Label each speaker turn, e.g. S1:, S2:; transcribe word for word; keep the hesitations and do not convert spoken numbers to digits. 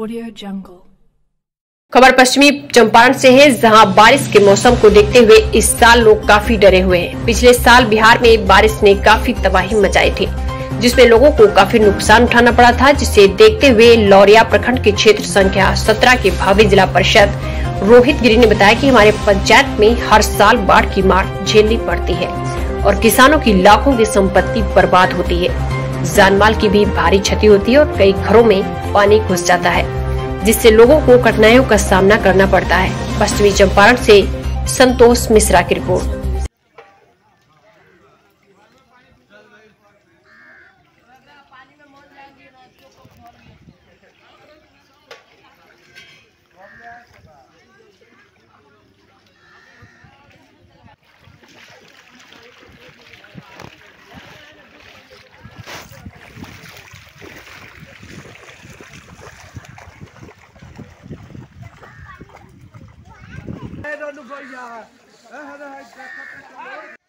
S1: Audio Jungle।
S2: खबर पश्चिमी चंपारण से है, जहां बारिश के मौसम को देखते हुए इस साल लोग काफी डरे हुए हैं। पिछले साल बिहार में बारिश ने काफी तबाही मचाई थी, जिसमें लोगों को काफी नुकसान उठाना पड़ा था। जिसे देखते हुए लौरिया प्रखंड के क्षेत्र संख्या सत्रह के भावी जिला परिषद रोहित गिरी ने बताया कि हमारे पंचायत में हर साल बाढ़ की मार झेलनी पड़ती है और किसानों की लाखों की संपत्ति बर्बाद होती है, जान माल की भी भारी क्षति होती है और कई घरों में पानी घुस जाता है, जिससे लोगों को कठिनाइयों का सामना करना पड़ता है। पश्चिमी चंपारण से संतोष मिश्रा की रिपोर्ट।
S3: I don't know.